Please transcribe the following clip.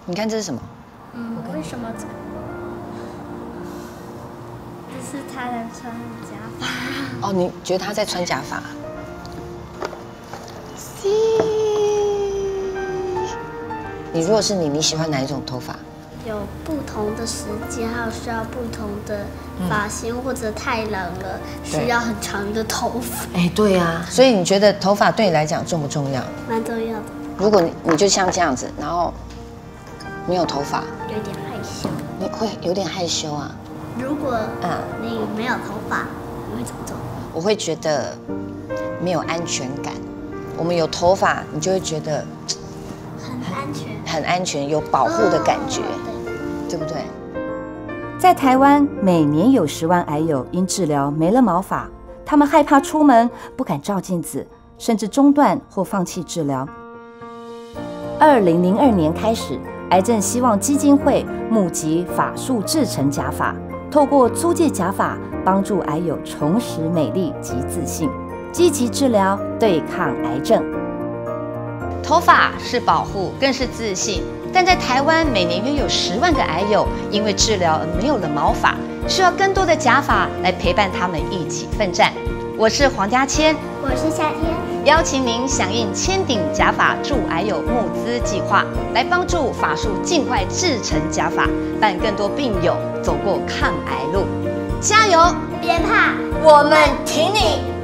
你看这是什么？ 为什么这是他在穿假发？ 哦，你觉得他在穿假发？你如果是你，你喜欢哪一种头发？ 有不同的时间，还有需要不同的发型，或者太冷了需要很长的头发。 哎，对呀， 所以你觉得头发对你来讲重不重要？ 蛮重要的。 如果你就像这样子，然后没有头发， 有点害羞。 你会有点害羞啊？ 如果你没有头发，你会怎么做？ 我会觉得没有安全感。我们有头发，你就会觉得很安全， 很安全，有保护的感觉，对不对？ 在台湾，每年有10万癌友因治疗没了毛发，他们害怕出门，不敢照镜子，甚至中断或放弃治疗。2002年开始，癌症希望基金会募集发束制成假发，透过租借假发，帮助癌友重拾美丽及自信，积极治疗，对抗癌症。 头发是保护，更是自信。但在台湾，每年约有10万个癌友因为治疗而没有了毛发，需要更多的假发来陪伴他们一起奋战。我是黄家千， 我是夏天， 邀请您响应千顶假发助癌友募资计划，来帮助发束尽快制成假发，伴更多病友走过抗癌路。加油， 别怕， 我们挺你。